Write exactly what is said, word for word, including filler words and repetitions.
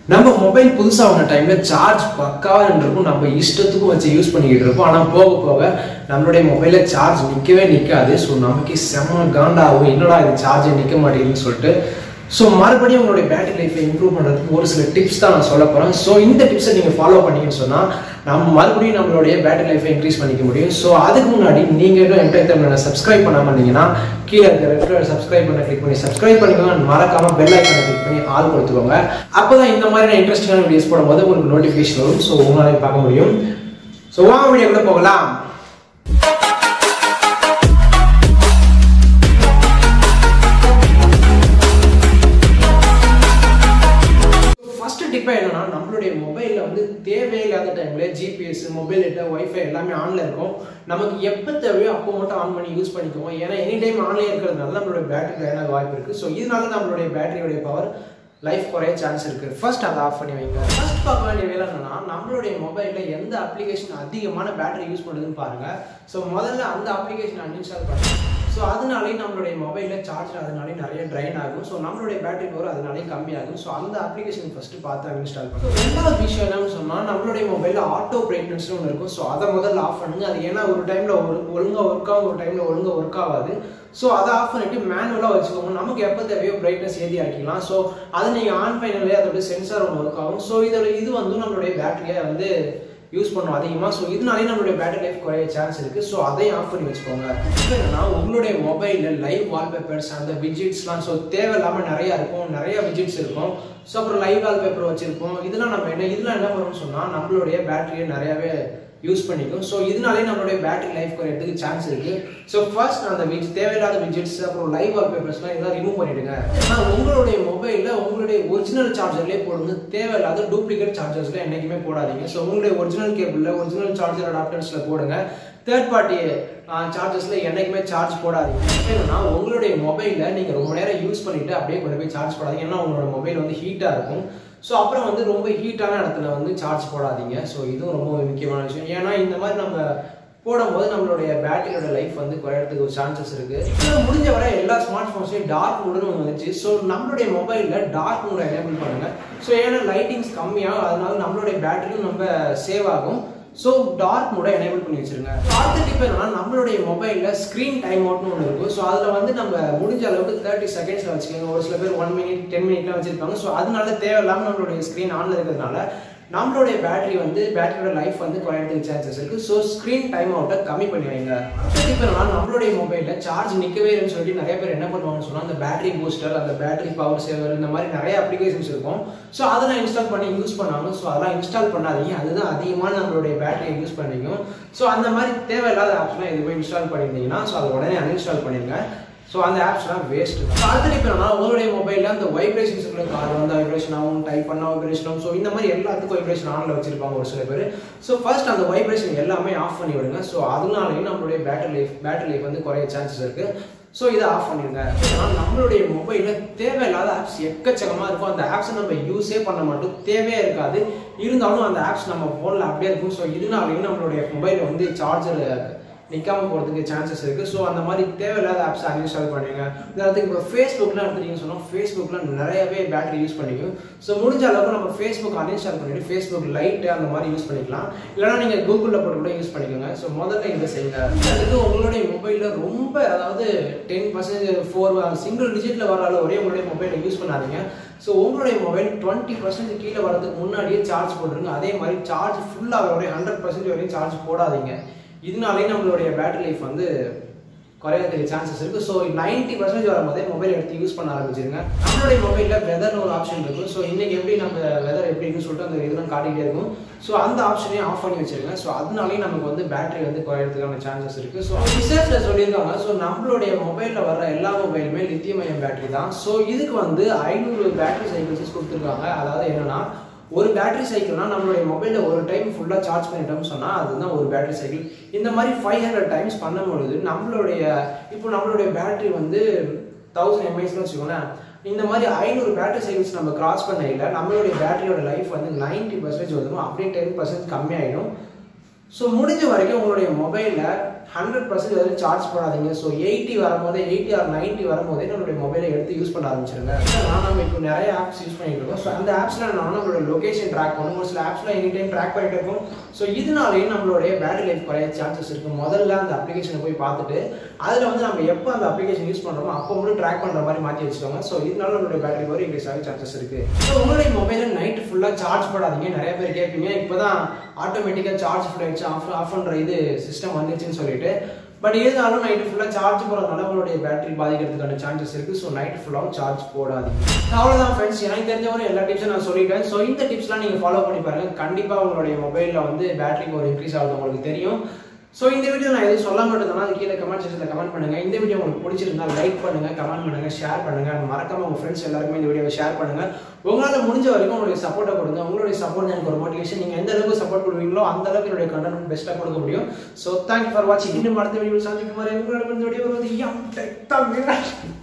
நம்ம மொபைல் புதுசா வந்த டைம்ல சார்ஜ் பக்காவா இருக்கும், நம்ம இஷ்டத்துக்கும் வச்சு யூஸ் பண்ணிக்கிட்டு இருப்போம். ஆனா போக போக நம்மளுடைய மொபைல்ல சார்ஜ் நிக்கவே நிக்காது. ஸோ நமக்கு செம்ம காண்டாகும், என்னடா இது சார்ஜ் நிக்க மாட்டேங்குதுன்னு சொல்லிட்டு. ஸோ மறுபடியும் உங்களுடைய பேட்டரி லைஃப்பை இம்ப்ரூவ் பண்ணுறதுக்கு ஒரு சில டிப்ஸ் தான் நான் சொல்ல போகிறேன். ஸோ இந்த டிப்ஸை நீங்கள் ஃபாலோ பண்ணீங்கன்னு சொன்னால் நம்ம மறுபடியும் நம்மளுடைய பேட்டரி லைஃப்பை இன்க்ரீஸ் பண்ணிக்க முடியும். ஸோ அதுக்கு முன்னாடி நீங்கள் இன்னும் என்டர் தமிழ் சப்ஸ்கிரைப் பண்ணாமல் இருந்தீங்கன்னா கீழே இருக்கிற சப்ஸ்கிரைப் பண்ண கிளிக் பண்ணி சப்ஸ்கிரைப் பண்ணிக்கோங்க. மறக்காமல் பெல் ஐக்கானை கிளிக் பண்ணி ஆல் கொடுத்துக்கோங்க. அப்போ தான் இந்த மாதிரியான இன்ட்ரெஸ்டிங்கான வீடியோஸ் போடும்போது உங்களுக்கு நோட்டிஃபிகேஷன் வரும். ஸோ உங்களால் பார்க்க முடியும். ஸோ வாங்க வீடியோ கூட போகலாம். இப்போ என்னன்னா நம்மளுடைய மொபைலில் வந்து தேவையில்லாத டைம்ல ஜிபிஎஸ், மொபைல் டேட்டா, ஒய்ஃபை எல்லாமே ஆன்ல இருக்கும். நமக்கு எப்போ தேவையோ அப்போ மட்டும் ஆன் பண்ணி யூஸ் பண்ணிக்குவோம். ஏன்னா எனி டைம் ஆன்லைன் இருக்கிறதுனால நம்மளுடைய பேட்டரி ட்ரைன் ஆக வாய்ப்பு இருக்கு. ஸோ இதனால நம்மளுடைய பேட்டரியோடைய பவர் லைஃப் குறைய சான்ஸ் இருக்கு. ஃபர்ஸ்ட் அதை ஆஃப் பண்ணி வைங்க. ஃபர்ஸ்ட் பார்க்க வேண்டிய வேலை என்னன்னா நம்மளுடைய மொபைலில் எந்த அப்ளிகேஷன் அதிகமான பேட்டரி யூஸ் பண்ணுதுன்னு பாருங்க. ஸோ முதல்ல அந்த அப்ளிகேஷன் அன்இன்ஸ்டால் பண்ணுங்க. ஸோ அதனாலே நம்மளுடைய மொபைலில் சார்ஜர் அதனாலே நிறைய ட்ரைன் ஆகும். ஸோ நம்மளுடைய பேட்டரி பவர் அதனாலே கம்மியாகும். ஸோ அந்த அப்ளிகேஷன் ஃபர்ஸ்ட் பார்த்து அன்இன்ஸ்டால் பண்ணுங்க. ரெண்டாவது விஷயம் என்னன்னு சொன்னால் நம்மளுடைய மொபைலில் ஆட்டோ பிரைட்னஸ்னு ஒன்று இருக்கும். ஸோ அதை முதல்ல ஆஃப் பண்ணுங்க. அது ஏன்னா ஒரு டைமில் ஒரு ஒழுங்காக ஒர்க் ஆகும், ஒரு டைமில் ஒழுங்காக ஒர்க் ஆகாது. ஸோ அதை ஆஃப் பண்ணிட்டு மேனுவலாக வச்சுக்கோங்க. நமக்கு எப்போ தேவையோ பிரைட்னஸ் ஏற்றி ஆக்கிக்கலாம். ஸோ அதை நீங்கள் ஆன் பண்ணலே அதோட சென்சார் ஒன்று ஒர்க் ஆகும். ஸோ இதில் இது வந்து நம்மளுடைய பேட்டரியை வந்து யூஸ் பண்ணுவோம் அதிகமாக. ஸோ இதனாலே நம்மளுடைய பேட்டரி லைஃப் குறைய சான்ஸ் இருக்குது. ஸோ அதையும் ஆஃப் பண்ணி வச்சுக்கோங்க. இப்போ என்னன்னா உங்களுடைய மொபைலில் லைவ் வால்பேப்பர்ஸ், அந்த விஜிட்ஸ்லாம் ஸோ தேவையில்லாமல் நிறையா இருக்கும், நிறைய விஜிட்ஸ் இருக்கும். ஸோ அப்புறம் லைவ் வால்பேப்பர் வச்சுருப்போம். இதெல்லாம் நம்ம என்ன இதெல்லாம் என்ன பண்ணணும்னு சொன்னால் நம்மளுடைய பேட்டரியை நிறையாவே யூஸ் பண்ணிக்கும். ஸோ இதனாலே நம்மளுடைய பேட்டரி லைஃப் குறையறதுக்கு சான்ஸ் இருக்கு. ஸோ ஃபர்ஸ்ட் அந்த விஜ் தேவையில்லாத விஜெட்ஸ் அப்புறம் லைவ் வால்பேப்பர்ஸ்லாம் இதெல்லாம் ரிமூவ் பண்ணிடுங்க. ஏன்னா உங்களுடைய மொபைலில் உங்களுடைய ஒரிஜினல் சார்ஜர்லேயே போடுங்க. தேவையில்லாத டூப்ளிகேட் சார்ஜர்ஸ்ல என்னைக்குமே போடாதீங்க. ஸோ உங்களுடைய ஒரிஜினல் கேபிளில் ஒரிஜினல் சார்ஜர் அடாப்டர்ஸில் போடுங்க. தேர்ட் பார்ட்டி சார்ஜர்ஸ்ல என்னைக்குமே சார்ஜ் போடாதீங்க. ஏன்னா உங்களுடைய மொபைலில் நீங்கள் ரொம்ப நேரம் யூஸ் பண்ணிட்டு அப்படியே கொண்டு போய் சார்ஜ் போடாதீங்க. ஏன்னா உங்களோட மொபைல் வந்து ஹீட்டாக இருக்கும். ஸோ அப்புறம் வந்து ரொம்ப ஹீட்டான இடத்துல வந்து சார்ஜ் போடாதீங்க. ஸோ இதுவும் ரொம்ப முக்கியமான விஷயம். ஏன்னா இந்த மாதிரி நம்ம போடும்போது நம்மளுடைய பேட்டரியோட லைஃப் வந்து குறையறதுக்கு ஒரு சான்சஸ் இருக்கு. இப்போ முடிஞ்ச வரை எல்லா ஸ்மார்ட் ஃபோன்ஸ்லையும் டார்க் மூடுன்னு வந்துச்சு. ஸோ நம்மளுடைய மொபைலில் டார்க் மூடை எனேபிள் பண்ணுங்க. ஸோ ஏன்னா லைட்டிங்ஸ் கம்மியாகும், அதனால நம்மளுடைய பேட்டரியும் நம்ம சேவ் ஆகும். ஸோ டார்க் மோட எனேபிள் பண்ணி வச்சிருங்க. அடுத்த டிப் என்னன்னா நம்மளுடைய மொபைலில் ஸ்க்ரீன் டைம் அவுட்னு ஒன்று இருக்கும். ஸோ அதில் வந்து நம்ம முடிஞ்ச அளவுக்கு தேர்ட்டி செகண்ட்ஸில் வச்சுக்கோங்க. ஒரு சில பேர் ஒன் மினிட் டென் மினிட்லாம் வச்சிருப்பாங்க. ஸோ அதனால தேவையில்லாமல் நம்மளுடைய ஸ்க்ரீன் ஆன்ல இருக்கிறதுனால நம்மளுடைய பேட்டரி வந்து பேட்டரியோட லைஃப் வந்து குறையறதுக்கு சான்சஸ் இருக்கு. ஸோ ஸ்க்ரீன் டைம் அவுட்டை கம்மி பண்ணி வைங்க. இப்போ நம்மளுடைய மொபைலில் சார்ஜ் நிற்கவே இல்லைன்னு சொல்லிட்டு நிறைய பேர் என்ன பண்ணுவாங்கன்னு சொன்னால் அந்த பேட்டரி பூஸ்டர், அந்த பேட்டரி பவர் சேவர், இந்த மாதிரி நிறைய அப்ளிகேஷன்ஸ் இருக்கும். ஸோ அதெல்லாம் இன்ஸ்டால் பண்ணி யூஸ் பண்ணாங்க. ஸோ அதெல்லாம் இன்ஸ்டால் பண்ணாதீங்க. அதுதான் அதிகமாக நம்மளுடைய பேட்டரியை யூஸ் பண்ணிக்கும். ஸோ அந்த மாதிரி தேவையில்லாத ஆப்ஸ்லாம் எதுவுமே இன்ஸ்டால் பண்ணியிருந்தீங்கன்னா ஸோ அதை உடனே அன்இன்ஸ்டால் பண்ணிடுங்க. ஸோ அந்த ஆப்ஸ்லாம் வேஸ்ட் தான். அடுத்த டிப் என்னன்னா உங்களுடைய மொபைலில் அந்த வைப்ரேஷன்ஸ் உள்ள கார் வந்து வைப்ரேஷன் ஆகும், டைப் பண்ண வைப்ரேஷன் ஆகும். ஸோ இந்த மாதிரி எல்லாத்துக்கும் வைப்ரேஷன் ஆனில் வச்சிருப்பாங்க ஒரு சில பேர். ஸோ ஃபர்ஸ்ட் அந்த வைப்ரேஷன் எல்லாமே ஆஃப் பண்ணி விடுங்க. ஸோ அதனாலையும் நம்மளுடைய பேட்டரி லைஃப் பேட்டரி லைஃப் வந்து குறைய சான்சஸ் இருக்கு. ஸோ இதை ஆஃப் பண்ணிடுங்க. நம்மளுடைய மொபைலில் தேவையில்லாத ஆப்ஸ் எக்கச்சக்கமாக இருக்கும். அந்த ஆப்ஸை நம்ம யூஸே பண்ண மாட்டோம், தேவையே இருக்காது. இருந்தாலும் அந்த ஆப்ஸ் நம்ம ஃபோனில் அப்படியே இருக்கும். ஸோ இதனாலையும் நம்மளுடைய மொபைல் வந்து சார்ஜர் நிற்காம போகிறதுக்கு சான்சஸ் இருக்குது. ஸோ அந்த மாதிரி தேவையில்லாத ஆப்ஸ் அன்இன்ஸ்டால் பண்ணுங்க. உதாரணத்துக்கு இப்போ ஃபேஸ்புக்லாம் எடுத்துட்டீங்கன்னு சொன்னால் ஃபேஸ்புக்கில் நிறையவே பேட்டரி யூஸ் பண்ணிக்கும். ஸோ முடிஞ்ச அளவுக்கு நம்ம ஃபேஸ்புக் அன்இன்ஸ்டால் பண்ணிவிட்டு ஃபேஸ்புக் லைட்டு அந்த மாதிரி யூஸ் பண்ணிக்கலாம். இல்லைனா நீங்கள் கூகுளில் போட்டு கூட யூஸ் பண்ணிக்கோங்க. ஸோ முதல்ல இதை செய்யுங்க. அதுக்கு உங்களுடைய மொபைலில் ரொம்ப அதாவது டென் பர்சன்டேஜ் ஃபோர் சிங்கிள் டிஜிட்டில் வர ஒரே உங்களுடைய மொபைலை யூஸ் பண்ணாதீங்க. ஸோ உங்களுடைய மொபைல் டுவெண்ட்டி பர்சன்ட் கீழே வரதுக்கு முன்னாடியே சார்ஜ் போட்டுருங்க. அதே மாதிரி சார்ஜ் ஃபுல்லாக வரையும் ஹண்ட்ரட் பர்சன்ட் வரையும் சார்ஜ் போடாதீங்க. இதனாலே நம்மளுடைய பேட்டரி லைஃப் வந்து குறையறதுக்கு சான்சஸ் இருக்குது. ஸோ நைன்ட்டி பர்சன்டேஜ் வரும்போதே மொபைல் எடுத்து யூஸ் பண்ண ஆரம்பிச்சிருங்க. நம்மளுடைய மொபைலில் வெதர்னு ஒரு ஆப்ஷன் இருக்கும். ஸோ இன்றைக்கி எப்படி நம்ம வெதர் எப்படி இருக்குன்னு சொல்லிட்டு அந்த இதெல்லாம் காட்டிகிட்டே இருக்கும். ஸோ அந்த ஆப்ஷனையும் ஆஃப் பண்ணி வச்சிருங்க. ஸோ அதனாலே நமக்கு வந்து பேட்டரி வந்து குறையறதுக்கான சான்சஸ் இருக்குது. ஸோ ரிசர்ச்சில் சொல்லியிருக்காங்க. ஸோ நம்மளுடைய மொபைலில் வர எல்லா மொபைலுமே லித்தியம் அயன் பேட்டரி தான். ஸோ இதுக்கு வந்து ஐநூறு பேட்டரி சைக்கிள்ஸ் கொடுத்துருக்காங்க. அதாவது என்னன்னா ஒரு பேட்டரி சைக்கிள்னா நம்மளுடைய மொபைலில் ஒரு டைம் ஃபுல்லாக சார்ஜ் பண்ணிட்டோம்னு சொன்னால் அதுதான் ஒரு பேட்டரி சைக்கிள். இந்த மாதிரி ஃபைவ் ஹண்ட்ரட் டைம்ஸ் பண்ணும்பொழுது நம்மளுடைய இப்போ நம்மளுடைய பேட்டரி வந்து தௌசண்ட் எம்ஏஹெச்னு வச்சுக்கோங்களேன். இந்த மாதிரி ஐநூறு பேட்டரி சைக்கிள்ஸ் நம்ம கிராஸ் பண்ண இல்லை நம்மளுடைய பேட்டரியோட லைஃப் வந்து நைன்ட்டி பர்சன்டேஜ் வந்துடும். அப்படியே டென் பர்சன்ட் கம்மியாயிடும். ஸோ முடிஞ்ச வரைக்கும் உங்களுடைய மொபைலில் ஹண்ட்ரட் பர்சன்ட் வந்து சார்ஜ் போடாதீங்க. ஸோ எயிட்டி வரும்போது எயிட்டி ஆர் நைன்ட்டி வரும்போதே நம்மளுடைய மொபைலை எடுத்து யூஸ் பண்ண ஆரம்பிச்சிருங்க. நான் நம்ம இப்போ நிறைய ஆப்ஸ் யூஸ் பண்ணிட்டு இருக்கோம். ஸோ அந்த ஆப்ஸில் நான் நம்மளோட லொகேஷன் ட்ராக் பண்ணும். ஒரு சில ஆப்ஸில் எனி டைம் ட்ராக் பண்ணிட்டு இருக்கும். ஸோ இதனாலேயே நம்மளுடைய பேட்டரி லைஃப் குறைய சான்சஸ் இருக்குது. முதல்ல அந்த அப்ளிகேஷனை போய் பார்த்துட்டு அதில் வந்து நம்ம எப்போ அந்த அப்ளிகேஷன் யூஸ் பண்ணுறோமோ அப்போ மட்டும் ட்ராக் பண்ணுற மாதிரி மாற்றி வச்சுக்கோங்க. ஸோ இதனால நம்மளுடைய பேட்டரி பவர் இன்க்ரீஸ் ஆக சான்சஸ் இருக்குது. ஸோ உங்களுடைய மொபைலை நைட்டு ஃபுல்லாக சார்ஜ் போடாதீங்க. நிறைய பேர் கேட்பீங்க, இப்போ தான் ஆட்டோமேட்டிக்காக சார்ஜ் ஃபுல் ஆகிடுச்சு, ஆஃப் ஆஃப் பண்ணுற இது சிஸ்டம் வந்துச்சுன்னு சொல்லிட்டு. பட் இருந்தாலும் நைட்டு ஃபுல்லாக சார்ஜ் போடுறதுனால உங்களுடைய பேட்டரி பாதிக்கிறதுக்கான சான்சஸ் இருக்குது. ஸோ நைட் ஃபுல்லாகவும் சார்ஜ் போடாதீங்க. அவ்வளோதான் ஃப்ரெண்ட்ஸ், எனக்கு தெரிஞ்சவரை எல்லா டிப்ஸும் நான் சொல்லிட்டேன். ஸோ இந்த டிப்ஸ்லாம் நீங்கள் ஃபாலோ பண்ணி பாருங்கள். கண்டிப்பாக உங்களுடைய மொபைலில் வந்து பேட்டரி பவர் இன்க்ரீஸ் ஆகுது உங்களுக்கு தெரியும். ஸோ இந்த வீடியோ நான் எதுவும் சொல்ல மாட்டேன்னா அது கீழே கமெண்ட் செக்ஷனில் கமெண்ட் பண்ணுங்கள். இந்த வீடியோ உங்களுக்கு பிடிச்சிருந்தா லைக் பண்ணுங்கள், கமெண்ட் பண்ணுங்கள், ஷேர் பண்ணுங்கள். மறக்காம உங்கள் ஃப்ரெண்ட்ஸ் எல்லாருக்குமே இந்த வீடியோவை ஷேர் பண்ணுங்கள். உங்களால் முடிஞ்ச வரைக்கும் உங்களுடைய சப்போர்ட்டை கொடுங்க. உங்களுடைய சப்போர்ட் எனக்கு ஒரு மோட்டிவேஷன். நீங்கள் எந்த அளவுக்கு சப்போர்ட் கொடுவீங்களோ அந்த அளவுக்கு என்னுடைய கண்டென்ட் பெஸ்ட்டாக கொடுக்க முடியும். ஸோ தேங்க்யூ ஃபார் வாட்சிங். இன்னும் அடுத்த வீடியோ சந்திக்கும் வரை உங்களோட இந்த வீடியோ வருவது